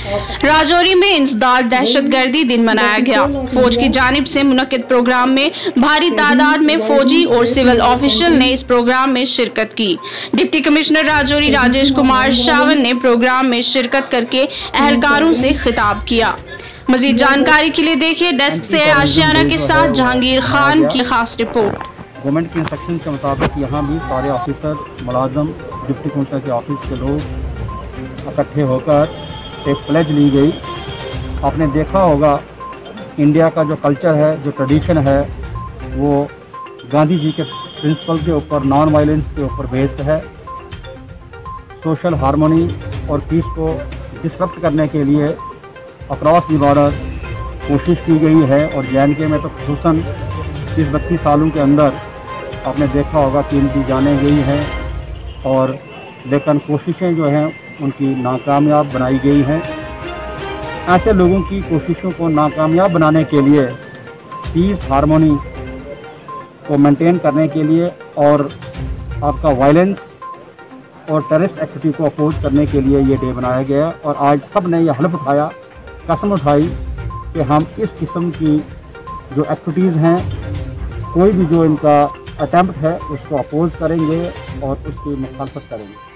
राजौरी में इंसदाद दहशतगर्दी दिन मनाया गया। फौज की जानिब से मुनक्किद प्रोग्राम में भारी तादाद में फौजी और सिविल ऑफिशियल ने इस प्रोग्राम में शिरकत की। डिप्टी कमिश्नर राजौरी राजेश कुमार शावन ने प्रोग्राम में शिरकत करके अहलकारों से खिताब किया। मजीद जानकारी के लिए देखिए डेस्क से आशियाना के साथ जहांगीर खान की खास रिपोर्ट। गवर्नमेंट के इंस्ट्रक्शन के मुताबिक यहाँ भी सारे ऑफिसर, मुलाजम, डिप्टी कमिश्नर के ऑफिस के लोग इकट्ठे होकर एक प्लेज ली गई। आपने देखा होगा इंडिया का जो कल्चर है, जो ट्रेडिशन है, वो गांधी जी के प्रिंसिपल के ऊपर, नॉन वायलेंस के ऊपर बेस्ड है। सोशल हार्मनी और पीस को डिस्टर्ब करने के लिए अक्रॉस द बॉर्डर कोशिश की गई है और जे.एंड.के में तो खुसूसन 30-32 सालों के अंदर आपने देखा होगा कि इनकी जानें गई हैं, और लेकिन कोशिशें जो हैं उनकी नाकामयाब बनाई गई हैं। ऐसे लोगों की कोशिशों को नाकामयाब बनाने के लिए, पीस हार्मनी को मेंटेन करने के लिए और आपका वायलेंस और टेररिस्ट एक्टिविटी को अपोज करने के लिए ये डे बनाया गया। और आज सब ने यह हल्फ उठाया, कसम उठाई कि हम इस किस्म की जो एक्टिविटीज़ हैं, कोई भी जो इनका अटेम्प्ट है उसको अपोज करेंगे और उसकी मुखालफत करेंगे।